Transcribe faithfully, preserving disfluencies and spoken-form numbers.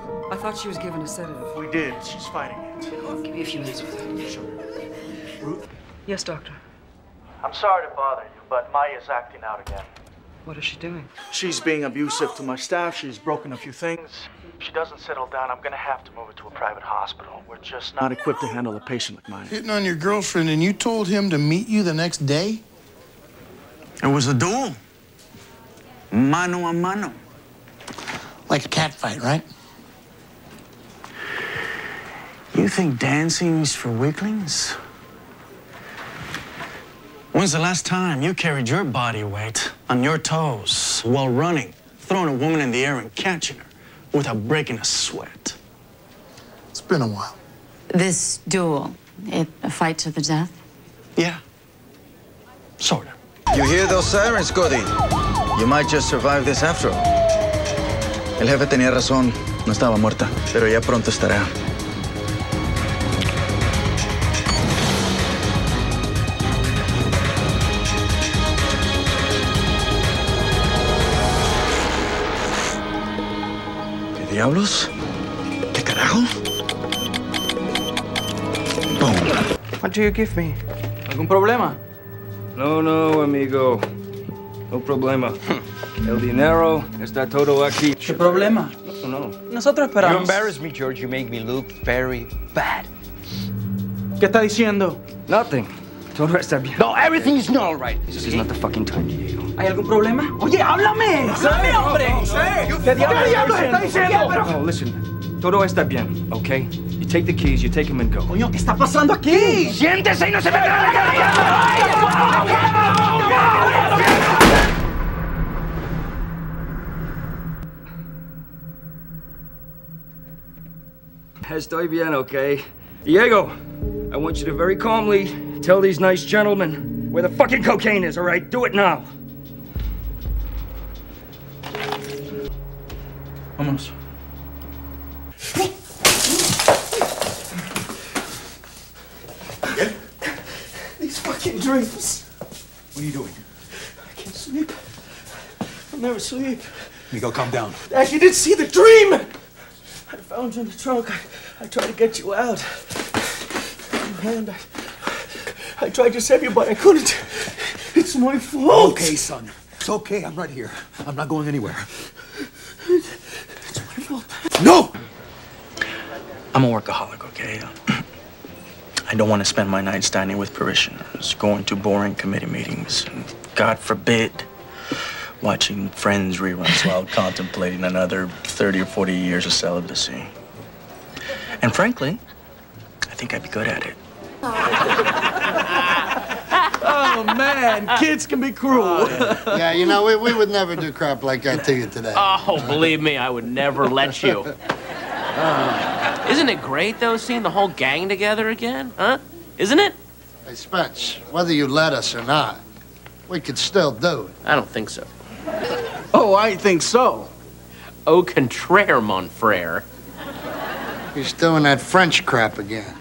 I thought she was given a sedative. We did. She's fighting it. I'll give you a few minutes with her. Sure. Ruth? Yes, doctor. I'm sorry to bother you, but Maya's acting out again. What is she doing? She's being abusive to my staff. She's broken a few things. If she doesn't settle down, I'm gonna have to move her to a private hospital. We're just not equipped to handle a patient like mine. Hitting on your girlfriend and you told him to meet you the next day? It was a duel. Mano a mano. Like a cat fight, right? You think dancing is for weaklings? When's the last time you carried your body weight on your toes while running, throwing a woman in the air and catching her without breaking a sweat? It's been a while. This duel, it a fight to the death? Yeah. Sort of. You hear those sirens, Cody? You might just survive this after all. El jefe tenía razón. No estaba muerta, pero ya pronto estará. ¿Qué diablos? ¿Qué carajo? Boom. What do you give me? ¿Algún problema? No, no, amigo. No problema. El dinero está todo aquí. ¿Qué problema? No, no. Nosotros You esperamos. embarrass me, George. You make me look very bad. ¿Qué está diciendo? Nothing. Todo está bien. No, everything is not all right. This is not the fucking time, Diego. ¿Hay algún problema? Oye, háblame. ¡Háblame, hombre! ¿Qué diablos está diciendo? No, listen. Todo está bien, okay? You take the keys, you take them and go. Coño, ¿qué está pasando aquí? ¡Siéntese y no se me la cabeza! Estoy bien, okay? Diego, I want you to very calmly tell these nice gentlemen where the fucking cocaine is, all right? Do it now. Vámonos. These fucking dreams. What are you doing? I can't sleep. I'll never sleep. Miguel, calm down. Dad, you didn't see the dream! I found you in the trunk. I, I tried to get you out. And I, I tried to save you, but I couldn't. It's my fault. Okay, son. It's okay. I'm right here. I'm not going anywhere. It's my fault. No! I'm a workaholic, okay? I don't want to spend my nights dining with parishioners, going to boring committee meetings, and God forbid, watching Friends reruns while contemplating another thirty or forty years of celibacy. And frankly, I think I'd be good at it. Oh, man. Kids can be cruel. Oh, yeah. Yeah, you know, we, we would never do crap like that to you today. Oh, believe me, I would never let you. Uh, isn't it great, though, seeing the whole gang together again? Huh? Isn't it? Hey, Spence, whether you let us or not, we could still do it. I don't think so. Oh, I think so. Au contraire, mon frère. He's doing that French crap again.